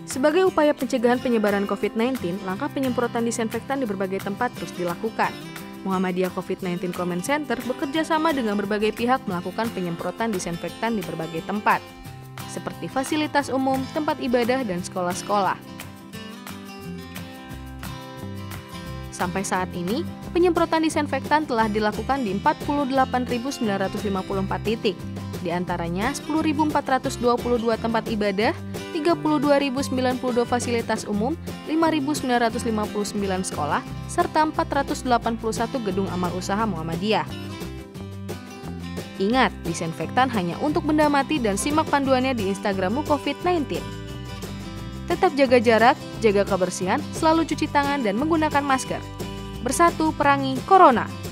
Sebagai upaya pencegahan penyebaran COVID-19, langkah penyemprotan disinfektan di berbagai tempat terus dilakukan. Muhammadiyah COVID-19 Comment Center bekerja sama dengan berbagai pihak melakukan penyemprotan disinfektan di berbagai tempat, seperti fasilitas umum, tempat ibadah, dan sekolah-sekolah. Sampai saat ini, penyemprotan disinfektan telah dilakukan di 48.954 titik, di antaranya 10.422 tempat ibadah, 32.092 fasilitas umum, 5.959 sekolah, serta 481 gedung amal usaha Muhammadiyah. Ingat, disinfektan hanya untuk benda mati dan simak panduannya di Instagrammu COVID-19. Tetap jaga jarak, jaga kebersihan, selalu cuci tangan dan menggunakan masker. Bersatu perangi Corona.